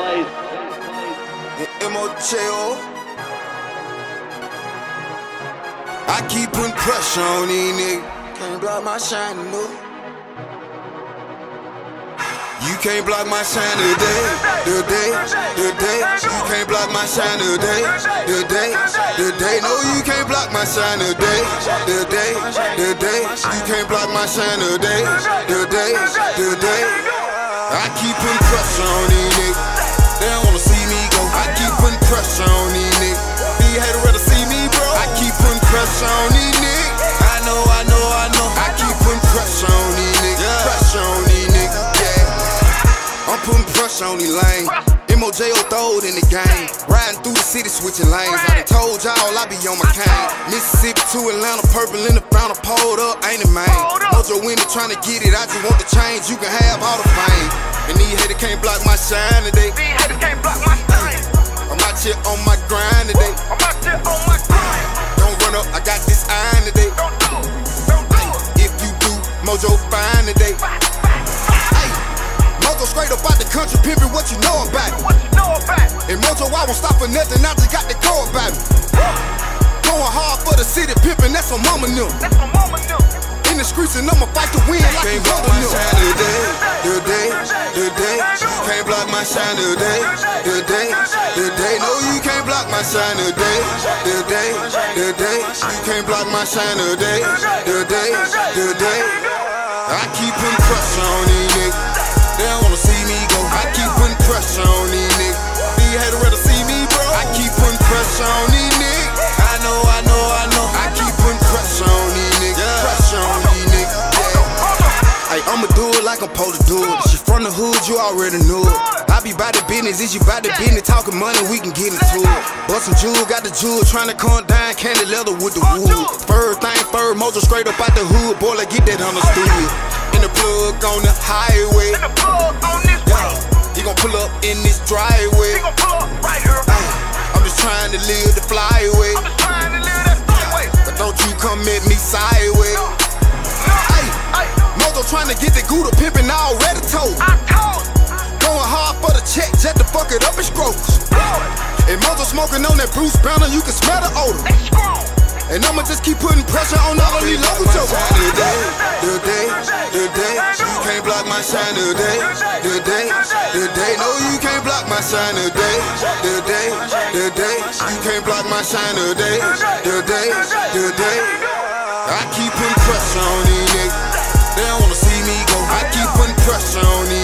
MOJO. I keep putting pressure on these niggas. Can't block my shine, no. You can't block my shine today. You can't block my shine today. No, you can't block my shine today. You can't block my shine today. I keep putting pressure on these niggas. They don't wanna see me go. I keep putting pressure on these niggas. These haters rather see me, bro. I keep putting pressure on these niggas. I know. I keep putting pressure on these niggas. Pressure on these niggas, yeah. I'm putting pressure on these lanes. MOJO throwed in the game. Riding through the city, switching lanes. I done told y'all I be on my cane. Mississippi to Atlanta, purple in the fountain, pulled up, ain't it, man? Mojo winning, trying to get it. I just want the change. You can have all the fame. And these haters can't block my shine today. I'm out here on my grind today. Don't run up, I got this iron today. If you do, Mojo fine today. Mojo straight up out the country, pimpin' what you know about it. And Mojo, I won't stop for nothing, I just got the code about me. Going hard for the city, pimpin', that's on mama new. In the streets and I'ma fight to win like you can't block my shine today. You can't block my shine today. No, you can't block my shine today. You can't block my shine today. I keep putting pressure on these niggas. They don't wanna see me go. I keep putting pressure on these niggas. These haters rather see me, bro. I keep putting pressure on these niggas. I know. I keep putting pressure on these niggas. Pressure on these niggas, yeah. Hey, I'ma do it like I'm supposed to do it. She from the hood, you already knew it. I be by the business, is you by the business? Talking money, we can get into it. Bust some jewel, got the jewel, trying to calm down, candy leather with the wood. First thing first, Mojo straight up out the hood, boy, let's get that understood. In the plug on the highway, he gon' pull up in this driveway. I'm just trying to live the flyway, but don't you come at me sideways. Mojo trying to get the Gouda pimpin' already told. Going hard for the check, just to fuck it up in strokes. And Mojo smoking on that Bruce Banner, you can smell the odor. And I'ma just keep putting pressure on all of these local jokes. Today, you can't block my shine today. No, you can't block my shine today. You can't block my shine today. I keep putting pressure on these niggas. They don't wanna see me go. I keep putting pressure on these